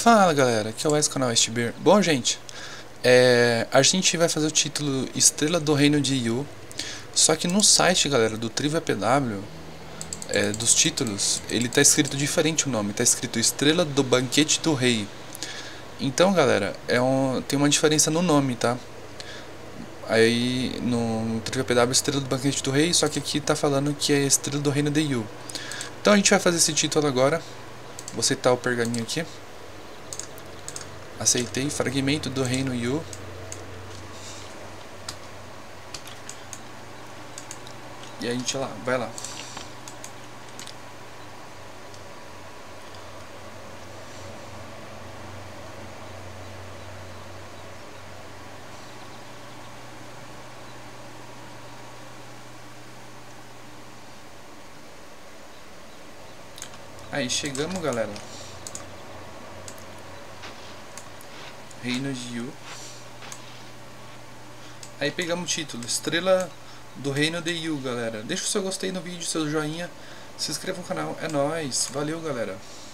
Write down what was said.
Fala galera, aqui é o Wes do canal STB. Bom gente, a gente vai fazer o título Estrela do Reino de Yu. Só que no site, galera, do Trivia PW, dos títulos, ele tá escrito diferente o nome. Tá escrito Estrela do Banquete do Rei. Então galera, tem uma diferença no nome, tá? Aí no Trivia PW Estrela do Banquete do Rei, só que aqui tá falando que é Estrela do Reino de Yu. Então a gente vai fazer esse título agora. Vou aceitar o pergaminho aqui. Aceitei, fragmento do reino Yu. E a gente vai lá. Aí chegamos, galera. Reino de Yu. Aí pegamos o título, Estrela do Reino de Yu, galera. Deixa o seu gostei no vídeo, seu joinha, se inscreva no canal. É nóis, valeu galera.